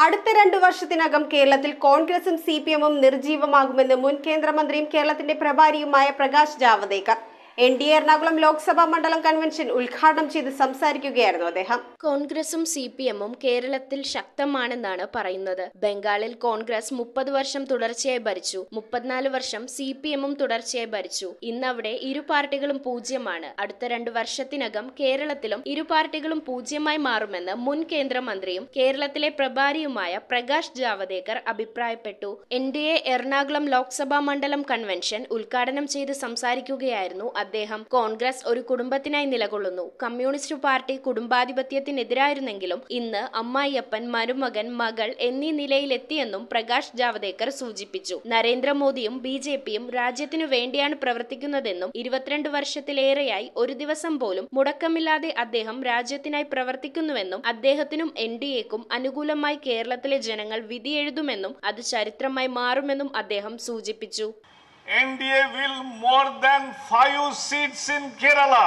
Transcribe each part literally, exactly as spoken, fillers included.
അടുത്ത രണ്ടു വർഷത്തിനകം കേരളത്തിൽ കോൺഗ്രസും സി പി എമ്മും നിർജീവമാകുമെന്ന് മുൻ കേന്ദ്രമന്ത്രിയും കേരളത്തിന്റെ പ്രഭാരിയുമായ Prakash Javadekar N D A Ernakulam Lok Sabha മണ്ഡലം കൺവെൻഷൻ ഉദ്ഘാടനം ചെയ്ത് സംസാരിക്കുകയായിരുന്നു അദ്ദേഹം. കോൺഗ്രസും സി പി എമ്മും കേരളത്തിൽ ശക്തമാണെന്നാണ് പറയുന്നത്. ബംഗാളിൽ കോൺഗ്രസ് മുപ്പത് വർഷം തുടർച്ചയായി ഭരിച്ചു, മുപ്പത്തിനാല് വർഷം സി പി എമ്മും തുടർച്ചയായി ഭരിച്ചു. ഇന്നവിടെ ഇരു പാർട്ടികളും പൂജ്യമാണ്. അടുത്ത രണ്ടു വർഷത്തിനകം കേരളത്തിലും ഇരു പാർട്ടികളും പൂജ്യമായി മാറുമെന്ന് മുൻ കേന്ദ്രമന്ത്രിയും കേരളത്തിലെ പ്രഭാരിയുമായ പ്രകാശ് ജാവദേക്കർ അഭിപ്രായപ്പെട്ടു. N D A Ernakulam Lok Sabha മണ്ഡലം കൺവെൻഷൻ ഉദ്ഘാടനം ചെയ്ത് സംസാരിക്കുകയായിരുന്നു അദ്ദേഹം. കോൺഗ്രസ് ഒരു കുടുംബത്തിനായി നിലകൊള്ളുന്നു. കമ്മ്യൂണിസ്റ്റ് പാർട്ടി കുടുംബാധിപത്യത്തിനെതിരായിരുന്നെങ്കിലും ഇന്ന് അമ്മായിയപ്പൻ, മരുമകൻ, മകൾ എന്നീ നിലയിലെത്തിയെന്നും പ്രകാശ് ജാവദേക്കർ സൂചിപ്പിച്ചു. നരേന്ദ്രമോദിയും ബി ജെ പിയും രാജ്യത്തിനു വേണ്ടിയാണ് പ്രവർത്തിക്കുന്നതെന്നും ഇരുപത്തിരണ്ട് വർഷത്തിലേറെയായി ഒരു ദിവസം പോലും മുടക്കമില്ലാതെ അദ്ദേഹം രാജ്യത്തിനായി പ്രവർത്തിക്കുന്നുവെന്നും അദ്ദേഹത്തിനും എൻ ഡി എക്കും അനുകൂലമായി കേരളത്തിലെ ജനങ്ങൾ വിധിയെഴുതുമെന്നും അത് ചരിത്രമായി മാറുമെന്നും അദ്ദേഹം സൂചിപ്പിച്ചു. N D A will more than five seats in Kerala.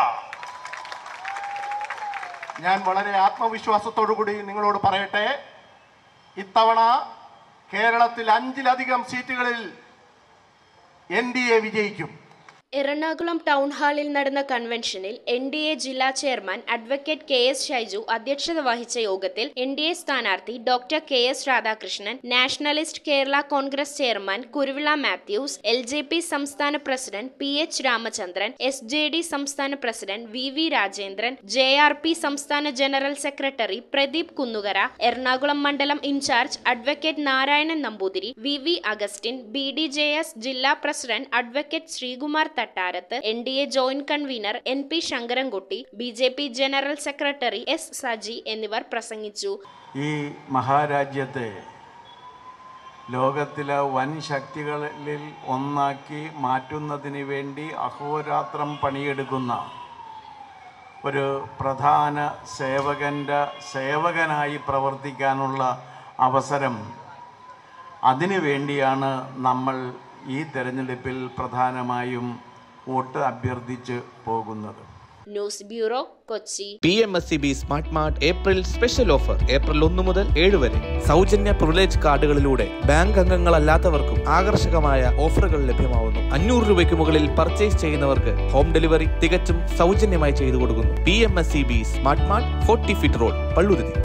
ഞാൻ വളരെ ആത്മവിശ്വാസത്തോടു കൂടി നിങ്ങളോട് പറയട്ടെ, ഇത്തവണ കേരളത്തിൽ അഞ്ചിലധികം സീറ്റുകളിൽ എൻ ഡി എ വിജയിക്കും. എറണാകുളം ടൗൺ ഹാളിൽ നടന്ന കൺവെൻഷനിൽ എൻ ഡി എ ജില്ലാ chairman advocate K S Shaiju അധ്യക്ഷത വഹിച്ച യോഗത്തിൽ എൻ ഡി എ സ്ഥാനാർത്ഥി doctor K S Radhakrishnan, nationalist Kerala Congress chairman Kuruvila Mathews, L J P സംസ്ഥാന president P H Ramachandran, S J D സംസ്ഥാന president V V Rajendran, J R P സംസ്ഥാന ജനറൽ സെക്രട്ടറി പ്രദീപ് കുന്നുകര, എറണാകുളം മണ്ഡലം in charge advocate Narayanan Namboothiri, V V Augustine, B D J S ജില്ലാ president advocate Sreekumar Thattarath, N D A joint convener N P Sankarankutty, B J P general secretary S Saji എന്നിവർ പ്രസംഗിച്ചു. ഈ മഹാരാജ്യത്തെ ലോകത്തിലെ വൻ ശക്തികളിൽ ഒന്നാക്കി മാറ്റുന്നതിന് വേണ്ടി അഹോരാത്രം പണിയെടുക്കുന്ന ഒരു പ്രധാന സേവകൻ്റെ സേവകനായി പ്രവർത്തിക്കാനുള്ള അവസരം, അതിനു വേണ്ടിയാണ് നമ്മൾ ഈ തെരഞ്ഞെടുപ്പിൽ പ്രധാനമായും വോട്ട് അഭ്യർത്ഥിച്ച് പോകുന്നത്. News bureau, Kochi. P M S C B smart mart April special offer April ഒന്ന് മുതൽ ഏഴ് വരെ. സൗജന്യ പ്രിവിലേജ് കാർഡുകളിലൂടെ ബാങ്ക് അംഗങ്ങളല്ലാത്തവർക്കും ആകർഷകമായ ഓഫറുകൾ ലഭ്യമാവുന്നു. അഞ്ഞൂറ് രൂപയ്ക്ക് മുകളിൽ പർച്ചേസ് ചെയ്യുന്നവർക്ക് ഹോം ഡെലിവറി തികച്ചും സൗജന്യമായി ചെയ്തു കൊടുക്കുന്നു. P M S C B smart mart, forty feet road, Palluruthy.